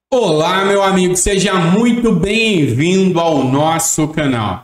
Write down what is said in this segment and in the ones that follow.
Olá, meu amigo, seja muito bem-vindo ao nosso canal.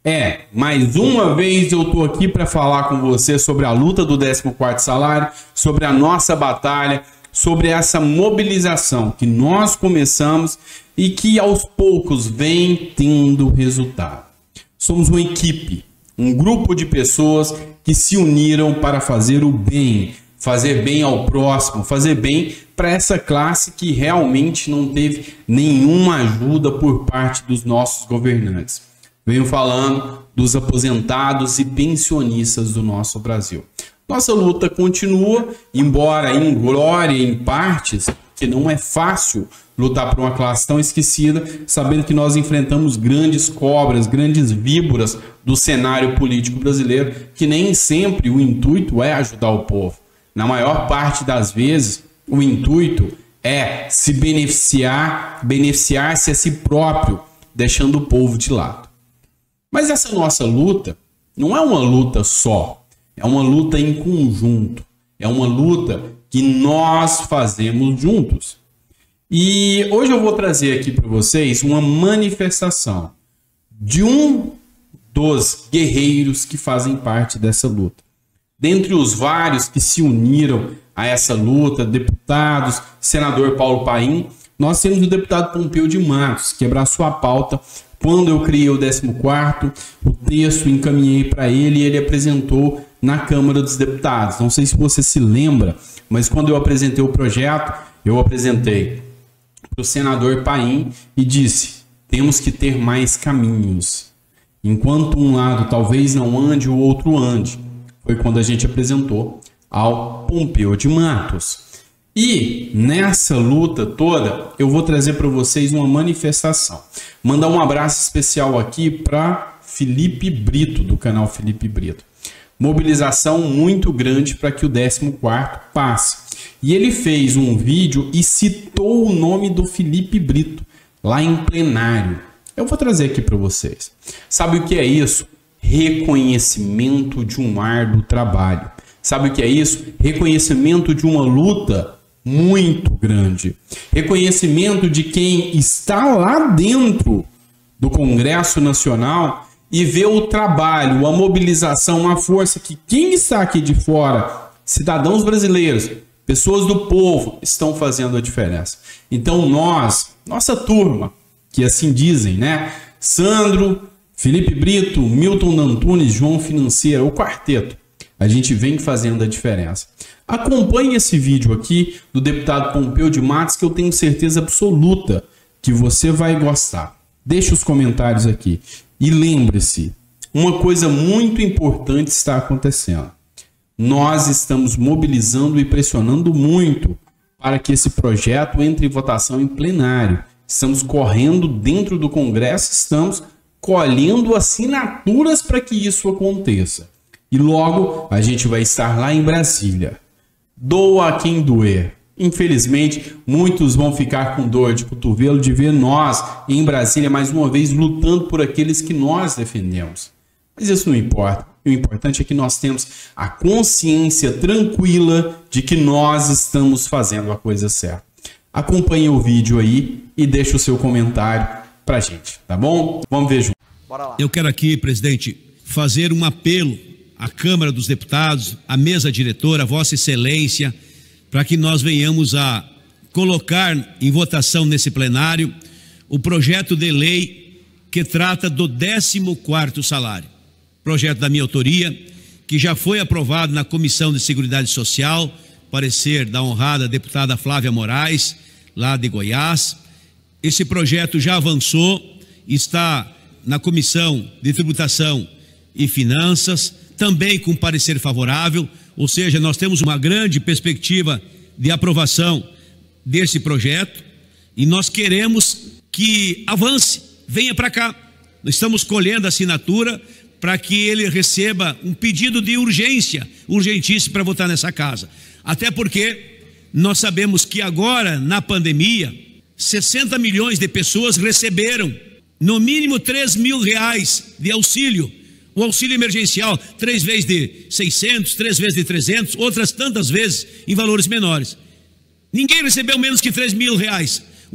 Mais uma vez eu tô aqui para falar com você sobre a luta do 14º salário, sobre a nossa batalha, sobre essa mobilização que nós começamos e que aos poucos vem tendo resultado. Somos uma equipe, um grupo de pessoas que se uniram para fazer o bem, fazer bem ao próximo, fazer bem para essa classe que realmente não teve nenhuma ajuda por parte dos nossos governantes. Venho falando dos aposentados e pensionistas do nosso Brasil. Nossa luta continua, embora em glória, em partes, que não é fácil lutar por uma classe tão esquecida, sabendo que nós enfrentamos grandes cobras, grandes víboras do cenário político brasileiro, que nem sempre o intuito é ajudar o povo. Na maior parte das vezes, o intuito é se beneficiar-se a si próprio, deixando o povo de lado. Mas essa nossa luta não é uma luta só, é uma luta em conjunto, é uma luta que nós fazemos juntos. E hoje eu vou trazer aqui para vocês uma manifestação de um dos guerreiros que fazem parte dessa luta. Dentre os vários que se uniram a essa luta, deputados, senador Paulo Paim, nós temos o deputado Pompeu de Matos, que abraçou a pauta quando eu criei o 14º, o texto encaminhei para ele e ele apresentou na Câmara dos Deputados. Não sei se você se lembra, mas quando eu apresentei o projeto, eu apresentei para o senador Paim e disse: temos que ter mais caminhos. Enquanto um lado talvez não ande, o outro ande. Foi quando a gente apresentou ao Pompeu de Matos. E nessa luta toda, eu vou trazer para vocês uma manifestação. Mandar um abraço especial aqui para Felipe Brito, do canal Felipe Brito. Mobilização muito grande para que o 14º passe. E ele fez um vídeo e citou o nome do Felipe Brito, lá em plenário. Eu vou trazer aqui para vocês. Sabe o que é isso? Reconhecimento de um árduo trabalho. Sabe o que é isso? Reconhecimento de uma luta muito grande. Reconhecimento de quem está lá dentro do Congresso Nacional e vê o trabalho, a mobilização, a força que quem está aqui de fora, cidadãos brasileiros, pessoas do povo, estão fazendo a diferença. Então nossa turma, que assim dizem, né? Sandro, Felipe Brito, Milton Antunes, João Financeira, o quarteto, a gente vem fazendo a diferença. Acompanhe esse vídeo aqui do deputado Pompeu de Matos, que eu tenho certeza absoluta que você vai gostar. Deixe os comentários aqui. E lembre-se, uma coisa muito importante está acontecendo. Nós estamos mobilizando e pressionando muito para que esse projeto entre em votação em plenário. Estamos correndo dentro do Congresso, estamos colhendo assinaturas para que isso aconteça. E logo a gente vai estar lá em Brasília. Doa a quem doer. Infelizmente, muitos vão ficar com dor de cotovelo de ver nós em Brasília mais uma vez lutando por aqueles que nós defendemos. Mas isso não importa. O importante é que nós temos a consciência tranquila de que nós estamos fazendo a coisa certa. Acompanhe o vídeo aí e deixe o seu comentário pra gente, tá bom? Vamos ver junto. Bora lá. Eu quero aqui, presidente, fazer um apelo à Câmara dos Deputados, à mesa diretora, à Vossa Excelência, para que nós venhamos a colocar em votação nesse plenário o projeto de lei que trata do 14º salário. Projeto da minha autoria, que já foi aprovado na Comissão de Seguridade Social, parecer da honrada deputada Flávia Moraes, lá de Goiás. Esse projeto já avançou, está na Comissão de Tributação e Finanças, também com parecer favorável, ou seja, nós temos uma grande perspectiva de aprovação desse projeto e nós queremos que avance, venha para cá. Nós estamos colhendo a assinatura para que ele receba um pedido de urgência, urgentíssimo para votar nessa casa. Até porque nós sabemos que agora, na pandemia, 60 milhões de pessoas receberam no mínimo R$3.000 de auxílio. O auxílio emergencial, 3 vezes de 600, 3 vezes de 300, outras tantas vezes em valores menores. Ninguém recebeu menos que R$3.000.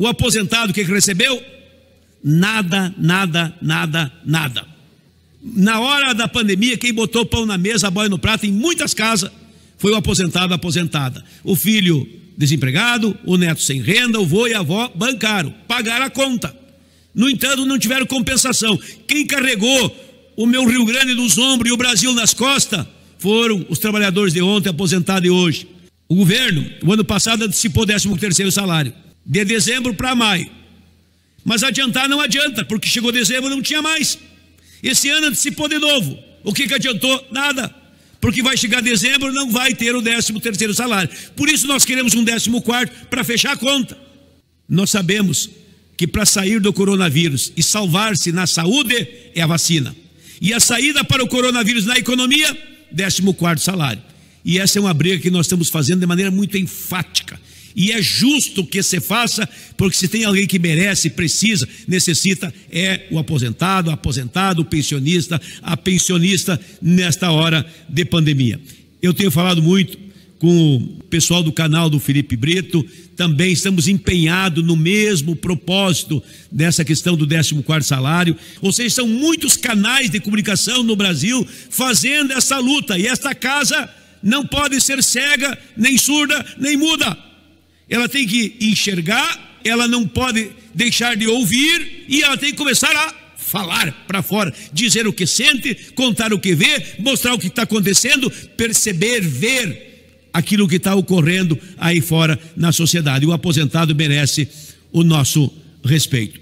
O aposentado que recebeu? Nada, nada, nada, nada. Na hora da pandemia, quem botou pão na mesa, a boia no prato, em muitas casas, foi o aposentado, a aposentada. O filho desempregado, o neto sem renda, o vô e a avó bancaram, pagaram a conta. No entanto, não tiveram compensação. Quem carregou o meu Rio Grande dos ombros e o Brasil nas costas foram os trabalhadores de ontem, aposentados de hoje. O governo, o ano passado, antecipou o 13º salário, de dezembro para maio. Mas adiantar não adianta, porque chegou dezembro e não tinha mais. Esse ano antecipou de novo. O que adiantou? Nada. Porque vai chegar dezembro e não vai ter o 13º salário. Por isso nós queremos um 14º para fechar a conta. Nós sabemos que para sair do coronavírus e salvar-se na saúde é a vacina. E a saída para o coronavírus na economia, 14º salário. E essa é uma briga que nós estamos fazendo de maneira muito enfática. E é justo que se faça, porque se tem alguém que merece, precisa, necessita, é o aposentado, o pensionista, a pensionista nesta hora de pandemia. Eu tenho falado muito com o pessoal do canal do Felipe Brito, também estamos empenhados no mesmo propósito dessa questão do 14º salário. Ou seja, são muitos canais de comunicação no Brasil fazendo essa luta, e esta casa não pode ser cega, nem surda, nem muda. Ela tem que enxergar, ela não pode deixar de ouvir e ela tem que começar a falar para fora, dizer o que sente, contar o que vê, mostrar o que está acontecendo, perceber, ver aquilo que está ocorrendo aí fora na sociedade. O aposentado merece o nosso respeito.